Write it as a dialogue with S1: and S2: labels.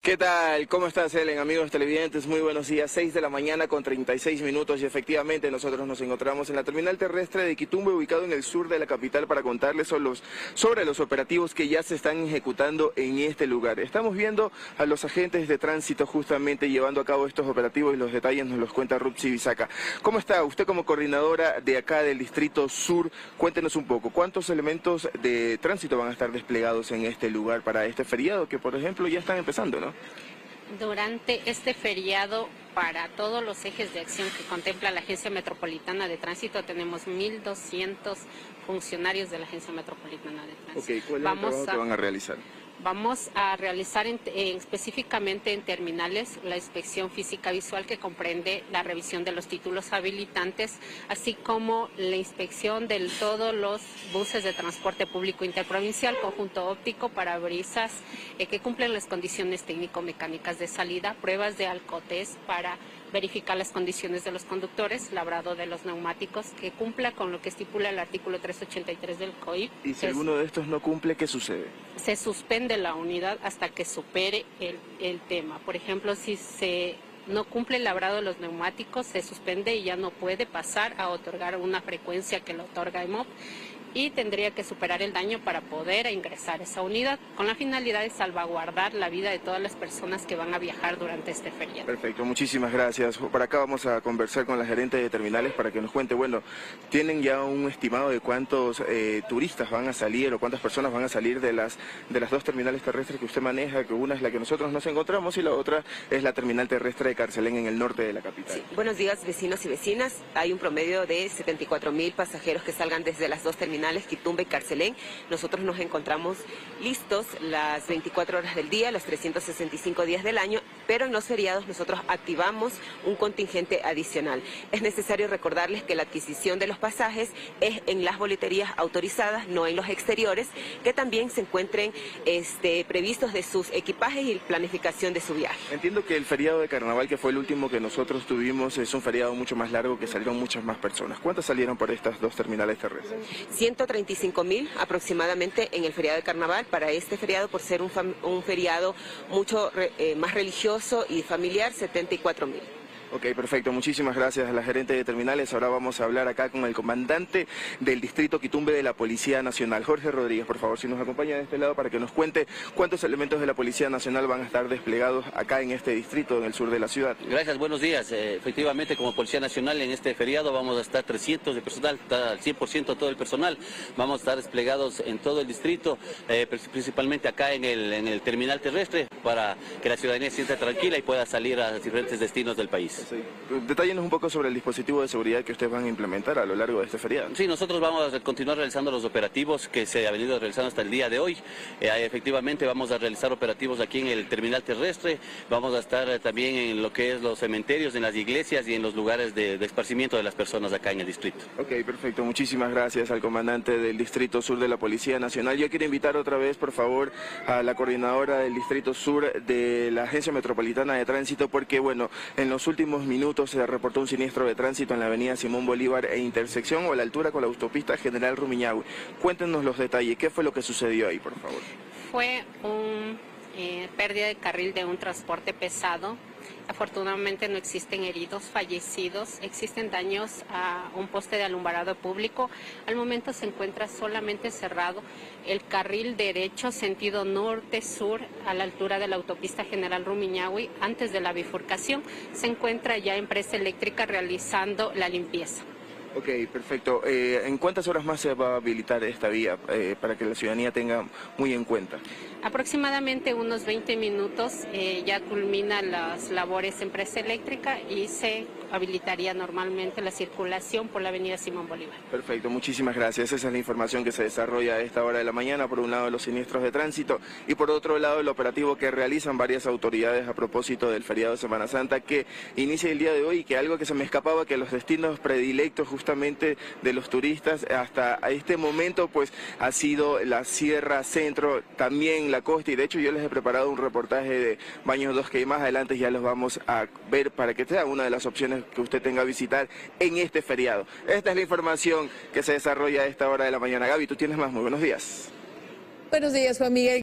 S1: ¿Qué tal? ¿Cómo estás, Ellen? Amigos televidentes, muy buenos días. 6 de la mañana con 36 minutos y efectivamente nosotros nos encontramos en la terminal terrestre de Quitumbe, ubicado en el sur de la capital, para contarles sobre los operativos que ya se están ejecutando en este lugar. Estamos viendo a los agentes de tránsito justamente llevando a cabo estos operativos y los detalles nos los cuenta Rupsi Bisaca. ¿Cómo está? Usted como coordinadora de acá del Distrito Sur, cuéntenos un poco, ¿cuántos elementos de tránsito van a estar desplegados en este lugar para este feriado que, por ejemplo, ya están empezando, ¿no?
S2: Durante este feriado, para todos los ejes de acción que contempla la Agencia Metropolitana de Tránsito, tenemos 1.200 funcionarios de la Agencia Metropolitana de Tránsito.
S1: Ok, ¿cuál es el trabajo que van a realizar?
S2: Vamos a realizar específicamente en terminales la inspección física visual, que comprende la revisión de los títulos habilitantes, así como la inspección de todos los buses de transporte público interprovincial, conjunto óptico, parabrisas que cumplen las condiciones técnico-mecánicas de salida, pruebas de alcotés para verificar las condiciones de los conductores, labrado de los neumáticos, que cumpla con lo que estipula el artículo 383 del COIP.
S1: ¿Y si alguno de estos no cumple, qué sucede?
S2: Se suspende la unidad hasta que supere el tema. Por ejemplo, si no cumple el labrado de los neumáticos, se suspende y ya no puede pasar a otorgar una frecuencia que lo otorga EMOP, y tendría que superar el daño para poder ingresar a esa unidad, con la finalidad de salvaguardar la vida de todas las personas que van a viajar durante este feriado.
S1: Perfecto, muchísimas gracias. Por acá vamos a conversar con la gerente de terminales para que nos cuente, bueno, ¿tienen ya un estimado de cuántos turistas van a salir o cuántas personas van a salir de las dos terminales terrestres que usted maneja? Que una es la que nosotros nos encontramos y la otra es la terminal terrestre de Carcelén en el norte de la capital.
S3: Sí. Buenos días, vecinos y vecinas. Hay un promedio de 74.000 pasajeros que salgan desde las dos terminales, Quitumbe y Carcelén. Nosotros nos encontramos listos las 24 horas del día, los 365 días del año, pero en los feriados nosotros activamos un contingente adicional. Es necesario recordarles que la adquisición de los pasajes es en las boleterías autorizadas, no en los exteriores, que también se encuentren previstos de sus equipajes y planificación de su viaje.
S1: Entiendo que el feriado de Carnaval, que fue el último que nosotros tuvimos, es un feriado mucho más largo, que salieron muchas más personas. ¿Cuántas salieron por estas dos terminales terrestres?
S3: 135.000 aproximadamente en el feriado de Carnaval. Para este feriado, por ser un feriado mucho más religioso y familiar, 74.000.
S1: Ok, perfecto. Muchísimas gracias a la gerente de terminales. Ahora vamos a hablar acá con el comandante del distrito Quitumbe de la Policía Nacional, Jorge Rodríguez. Por favor, si nos acompaña de este lado para que nos cuente cuántos elementos de la Policía Nacional van a estar desplegados acá en este distrito, en el sur de la ciudad.
S4: Gracias, buenos días. Efectivamente, como Policía Nacional en este feriado vamos a estar 300 de personal, al 100% todo el personal. Vamos a estar desplegados en todo el distrito, principalmente acá en el terminal terrestre, para que la ciudadanía se sienta tranquila y pueda salir a diferentes destinos del país.
S1: Sí. Detállenos un poco sobre el dispositivo de seguridad que ustedes van a implementar a lo largo de este feriado.
S4: Sí, nosotros vamos a continuar realizando los operativos que se han venido realizando hasta el día de hoy. Efectivamente vamos a realizar operativos aquí en el terminal terrestre, vamos a estar también en lo que es los cementerios, en las iglesias y en los lugares de esparcimiento de las personas acá en el distrito.
S1: Ok, perfecto. Muchísimas gracias al comandante del Distrito Sur de la Policía Nacional. Yo quiero invitar otra vez, por favor, a la coordinadora del Distrito Sur de la Agencia Metropolitana de Tránsito, porque, bueno, en los últimos minutos se reportó un siniestro de tránsito en la avenida Simón Bolívar e intersección o a la altura con la autopista General Rumiñahui. Cuéntenos los detalles. ¿Qué fue lo que sucedió ahí, por favor?
S2: Fue una pérdida de carril de un transporte pesado. Afortunadamente no existen heridos, fallecidos, existen daños a un poste de alumbrado público. Al momento se encuentra solamente cerrado el carril derecho sentido norte-sur a la altura de la autopista General Rumiñahui. Antes de la bifurcación se encuentra ya empresa eléctrica realizando la limpieza.
S1: Ok, perfecto. ¿En cuántas horas más se va a habilitar esta vía para que la ciudadanía tenga muy en cuenta?
S2: Aproximadamente unos 20 minutos ya culmina las labores empresa eléctrica y se habilitaría normalmente la circulación por la avenida Simón Bolívar.
S1: Perfecto, muchísimas gracias. Esa es la información que se desarrolla a esta hora de la mañana. Por un lado, los siniestros de tránsito y por otro lado, el operativo que realizan varias autoridades a propósito del feriado de Semana Santa que inicia el día de hoy, y que algo que se me escapaba, que los destinos predilectos justamente de los turistas hasta este momento pues ha sido la Sierra Centro, también la costa, y de hecho yo les he preparado un reportaje de Baños 2 que más adelante ya los vamos a ver para que sea una de las opciones que usted tenga a visitar en este feriado. Esta es la información que se desarrolla a esta hora de la mañana. Gaby, tú tienes más. Muy buenos días.
S5: Buenos días, Juan Miguel.